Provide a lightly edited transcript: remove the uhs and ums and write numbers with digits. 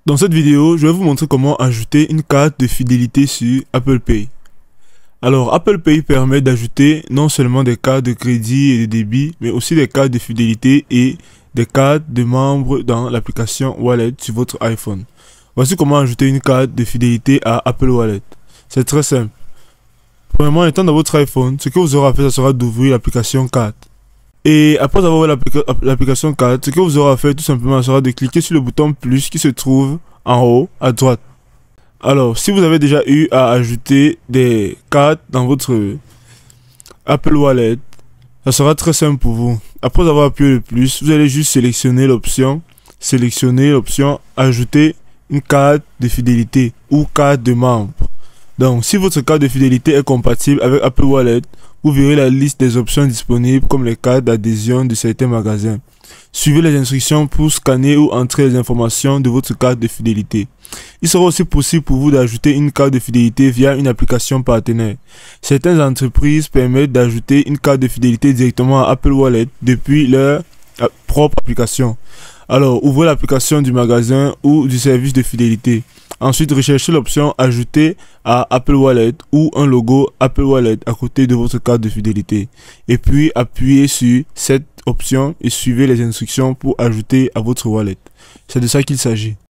Dans cette vidéo, je vais vous montrer comment ajouter une carte de fidélité sur Apple Pay. Alors, Apple Pay permet d'ajouter non seulement des cartes de crédit et de débit, mais aussi des cartes de fidélité et des cartes de membres dans l'application Wallet sur votre iPhone. Voici comment ajouter une carte de fidélité à Apple Wallet. C'est très simple. Premièrement, étant dans votre iPhone, ce que vous aurez à faire, ce sera d'ouvrir l'application Carte. Et après avoir ouvert l'application Carte, ce que vous aurez à faire tout simplement sera de cliquer sur le bouton plus qui se trouve en haut à droite. Alors, si vous avez déjà eu à ajouter des cartes dans votre Apple Wallet, ça sera très simple pour vous. Après avoir appuyé le plus, vous allez juste sélectionner l'option ajouter une carte de fidélité ou carte de membre. Donc, si votre carte de fidélité est compatible avec Apple Wallet, vous verrez la liste des options disponibles comme les cartes d'adhésion de certains magasins. Suivez les instructions pour scanner ou entrer les informations de votre carte de fidélité. Il sera aussi possible pour vous d'ajouter une carte de fidélité via une application partenaire. Certaines entreprises permettent d'ajouter une carte de fidélité directement à Apple Wallet depuis leur propre application. Alors, ouvrez l'application du magasin ou du service de fidélité. Ensuite, recherchez l'option ajouter à Apple Wallet ou un logo Apple Wallet à côté de votre carte de fidélité. Et puis, appuyez sur cette option et suivez les instructions pour ajouter à votre wallet. C'est de ça qu'il s'agit.